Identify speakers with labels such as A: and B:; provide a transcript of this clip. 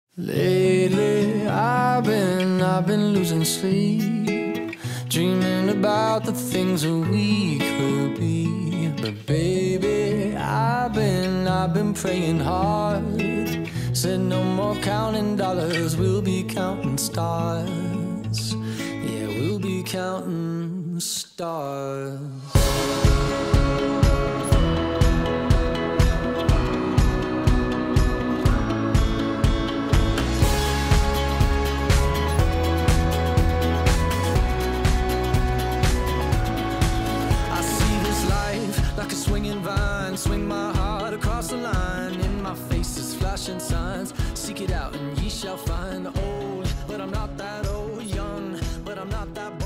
A: Lately, I've been losing sleep, dreaming about the things that we could be. But baby, I've been praying hard. Said no more counting dollars, we'll be counting stars. Yeah, we'll be counting stars. Like a swinging vine, swing my heart across the line. In my face is flashing signs. Seek it out and ye shall find. Old, but I'm not that old. Young, but I'm not that